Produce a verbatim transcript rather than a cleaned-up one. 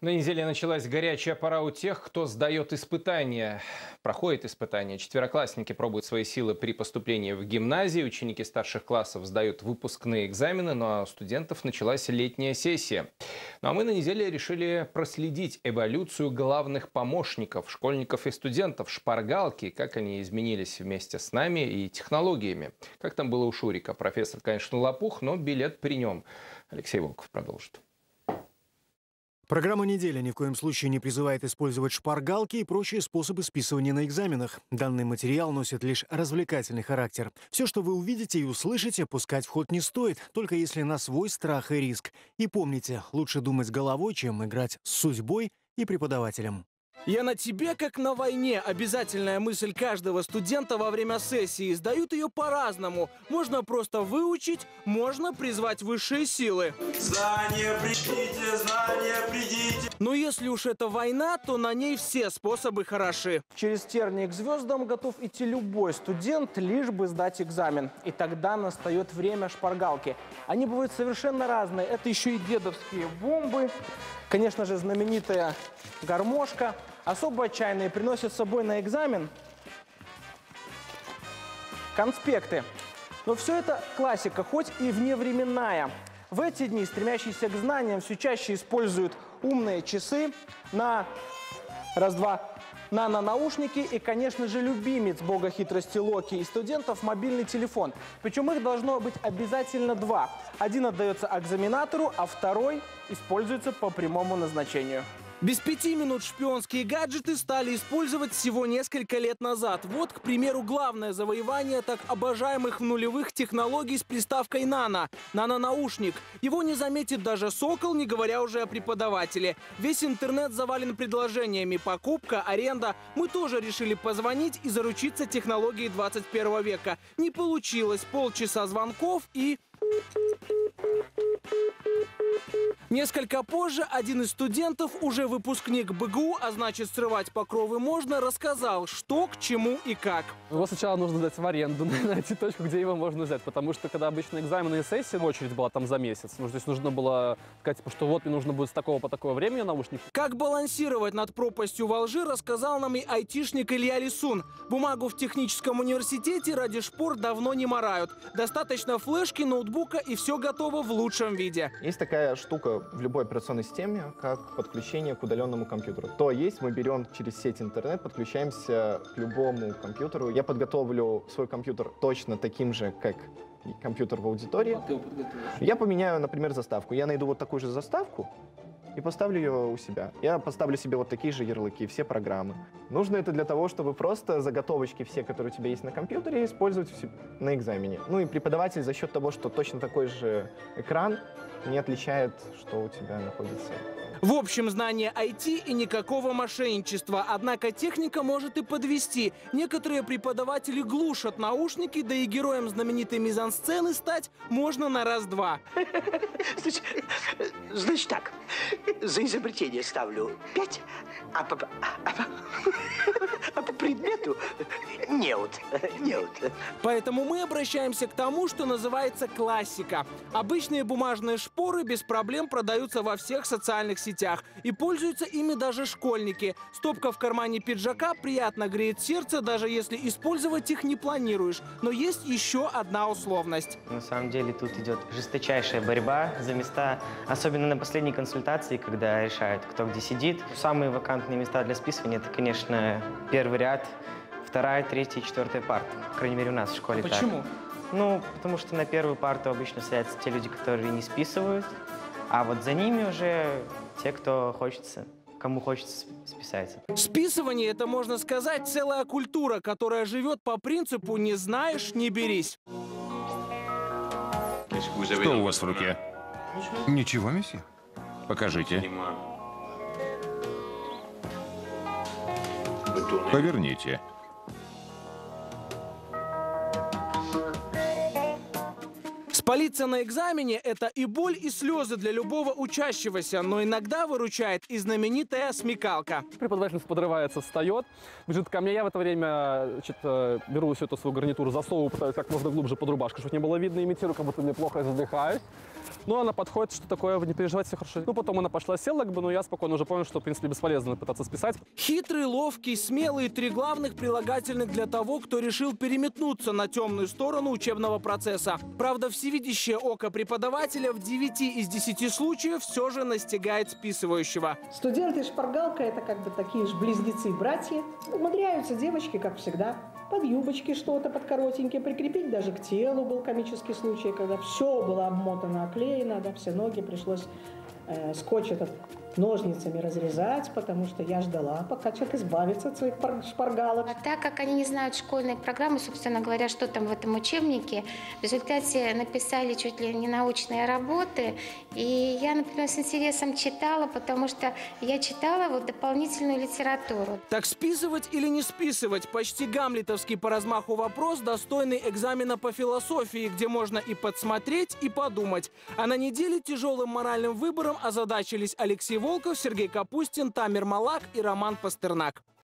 На неделе началась горячая пора у тех, кто сдает испытания, проходит испытания. Четвероклассники пробуют свои силы при поступлении в гимназии, ученики старших классов сдают выпускные экзамены, ну а у студентов началась летняя сессия. Ну а мы на неделе решили проследить эволюцию главных помощников, школьников и студентов, шпаргалки, как они изменились вместе с нами и технологиями. Как там было у Шурика? Профессор, конечно, лопух, но билет при нем. Алексей Волков продолжит. Программа недели ни в коем случае не призывает использовать шпаргалки и прочие способы списывания на экзаменах. Данный материал носит лишь развлекательный характер. Все, что вы увидите и услышите, пускать в ход не стоит, только если на свой страх и риск. И помните, лучше думать головой, чем играть с судьбой и преподавателем. Я на тебе, как на войне. Обязательная мысль каждого студента во время сессии. Сдают ее по-разному. Можно просто выучить, можно призвать высшие силы. Знания придите, знания придите. Но если уж это война, то на ней все способы хороши. Через тернии к звездам готов идти любой студент, лишь бы сдать экзамен. И тогда настает время шпаргалки. Они бывают совершенно разные. Это еще и дедовские бомбы. Конечно же, знаменитая гармошка. Особо отчаянные приносят с собой на экзамен конспекты. Но все это классика, хоть и вневременная. В эти дни стремящиеся к знаниям все чаще используют умные часы на раз-два, нано-наушники и, конечно же, любимец бога хитрости Локи и студентов – мобильный телефон. Причем их должно быть обязательно два. Один отдается экзаменатору, а второй используется по прямому назначению. Без пяти минут шпионские гаджеты стали использовать всего несколько лет назад. Вот, к примеру, главное завоевание так обожаемых в нулевых технологий с приставкой «нано» – нано-наушник. Его не заметит даже сокол, не говоря уже о преподавателе. Весь интернет завален предложениями: покупка, аренда. Мы тоже решили позвонить и заручиться технологией двадцать первого века. Не получилось. Полчаса звонков и... Несколько позже один из студентов, уже выпускник БГУ, а значит срывать покровы можно, рассказал, что, к чему и как. Его сначала нужно сдать в аренду, найти точку, где его можно взять. Потому что, когда обычно экзамены и сессии, очередь была там за месяц. Ну, то есть нужно было сказать, типа, что вот мне нужно будет с такого по такое время наушники. Как балансировать над пропастью во лжи, рассказал нам и айтишник Илья Лисун. Бумагу в техническом университете ради шпор давно не марают. Достаточно флешки, ноутбука, и все готово в лучшем виде. Есть такая штука в любой операционной системе, как подключение к удаленному компьютеру. То есть мы берем через сеть интернет, подключаемся к любому компьютеру. Я подготовлю свой компьютер точно таким же, как компьютер в аудитории. А ты его подготовишь? Я поменяю, например, заставку. Я найду вот такую же заставку и поставлю ее у себя. Я поставлю себе вот такие же ярлыки, все программы. Нужно это для того, чтобы просто заготовочки все, которые у тебя есть на компьютере, использовать на экзамене. Ну и преподаватель за счет того, что точно такой же экран, не отличает, что у тебя находится. В общем, знание ай ти и никакого мошенничества. Однако техника может и подвести. Некоторые преподаватели глушат наушники, да и героем знаменитой мизансцены стать можно на раз-два. Значит, значит так, за изобретение ставлю пять, а по, а по, а по предмету неуд, неуд. Поэтому мы обращаемся к тому, что называется классика. Обычные бумажные шпоры без проблем продаются во всех социальных сетях. И пользуются ими даже школьники. Стопка в кармане пиджака приятно греет сердце, даже если использовать их не планируешь. Но есть еще одна условность. На самом деле тут идет жесточайшая борьба за места, особенно на последней консультации, когда решают, кто где сидит. Самые вакантные места для списывания – это, конечно, первый ряд, вторая, третья и четвертая парта. По крайней мере, у нас в школе. Почему? Так. Ну, потому что на первую парту обычно садятся те люди, которые не списывают, а вот за ними уже те, кто хочется, кому хочется списаться. Списывание – это, можно сказать, целая культура, которая живет по принципу «не знаешь – не берись». Что у вас в руке? Ничего, месье. Покажите. Поверните. С Палиться на экзамене – это и боль, и слезы для любого учащегося, но иногда выручает и знаменитая смекалка. Преподавательница подрывается, встает, бежит ко мне. Я в это время значит, беру всю эту свою гарнитуру, засовываю, пытаюсь как можно глубже под рубашку, чтобы не было видно, имитирую, как будто мне плохо, я задыхаюсь. Ну, она подходит, что такое, не переживайте, все хорошо. Ну, потом она пошла, села, как бы, но я спокойно уже понял, что, в принципе, бесполезно пытаться списать. Хитрый, ловкий, смелый – три главных прилагательных для того, кто решил переметнуться на темную сторону учебного процесса. Правда, всевидящее око преподавателя в девяти из десяти случаев все же настигает списывающего. Студенты и шпаргалка – это как бы такие же близнецы-братья. Умудряются девочки, как всегда, под юбочки что-то, под коротенькие, прикрепить даже к телу. Был комический случай, когда все было обмотано, оклеено, да, все ноги пришлось э, скотч этот ножницами разрезать, потому что я ждала, пока человек избавится от своих шпаргалок. А так как они не знают школьной программы, собственно говоря, что там в этом учебнике, в результате написали чуть ли не научные работы. И я, например, с интересом читала, потому что я читала вот дополнительную литературу. Так списывать или не списывать? Почти гамлетовский по размаху вопрос, достойный экзамена по философии, где можно и подсмотреть, и подумать. А на неделе тяжелым моральным выбором озадачились Алексей Волков, Сергей Капустин, Тамер Малак и Роман Пастернак.